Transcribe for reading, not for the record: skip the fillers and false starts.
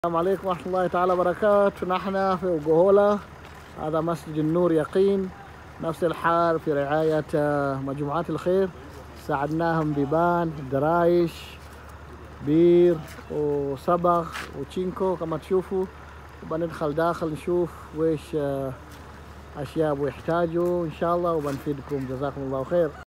السلام عليكم ورحمة الله تعالى وبركاته. نحن في وقهولة، هذا مسجد النور يقين. نفس الحال في رعاية مجموعات الخير، ساعدناهم ببان، درايش، بير وصبغ وتشينكو كما تشوفوا. وبندخل داخل نشوف ويش أشياء بيحتاجوا إن شاء الله، وبنفيدكم. جزاكم الله خير.